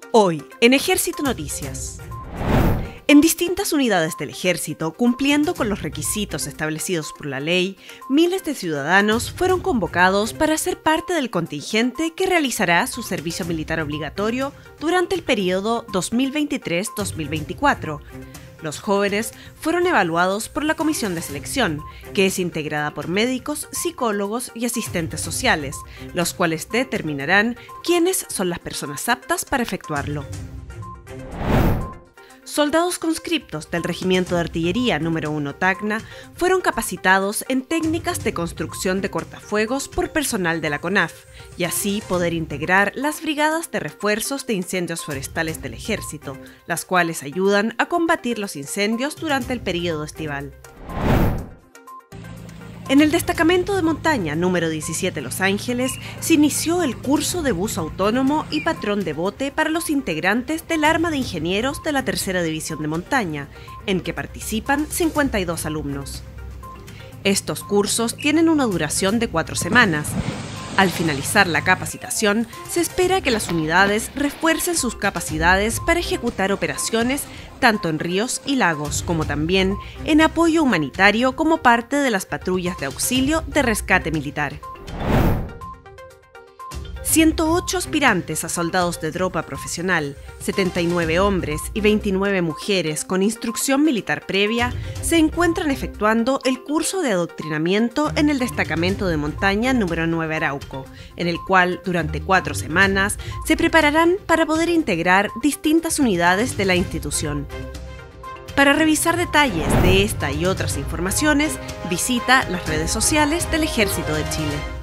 Hoy, en Ejército Noticias. En distintas unidades del Ejército, cumpliendo con los requisitos establecidos por la ley, miles de ciudadanos fueron convocados para ser parte del contingente que realizará su servicio militar obligatorio durante el periodo 2023-2024. Los jóvenes fueron evaluados por la Comisión de Selección, que es integrada por médicos, psicólogos y asistentes sociales, los cuales determinarán quiénes son las personas aptas para efectuarlo. Soldados conscriptos del Regimiento de Artillería número 1 Tacna fueron capacitados en técnicas de construcción de cortafuegos por personal de la CONAF y así poder integrar las brigadas de refuerzos de incendios forestales del Ejército, las cuales ayudan a combatir los incendios durante el período estival. En el Destacamento de Montaña número 17 Los Ángeles se inició el curso de buzo autónomo y patrón de bote para los integrantes del Arma de Ingenieros de la Tercera División de Montaña, en que participan 52 alumnos. Estos cursos tienen una duración de 4 semanas. Al finalizar la capacitación, se espera que las unidades refuercen sus capacidades para ejecutar operaciones tanto en ríos y lagos, como también en apoyo humanitario como parte de las patrullas de auxilio de rescate militar. 108 aspirantes a soldados de tropa profesional, 79 hombres y 29 mujeres con instrucción militar previa se encuentran efectuando el curso de adoctrinamiento en el Destacamento de Montaña número 9 Arauco, en el cual durante 4 semanas se prepararán para poder integrar distintas unidades de la institución. Para revisar detalles de esta y otras informaciones, visita las redes sociales del Ejército de Chile.